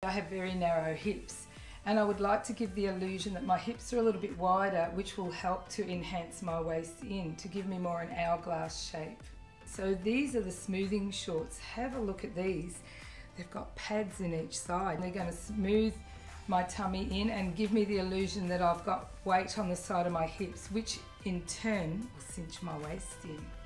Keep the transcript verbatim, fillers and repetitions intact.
I have very narrow hips, and I would like to give the illusion that my hips are a little bit wider, which will help to enhance my waist in, to give me more an hourglass shape. So these are the smoothing shorts. Have a look at these. They've got pads in each side. They're going to smooth my tummy in and give me the illusion that I've got weight on the side of my hips, which in turn will cinch my waist in.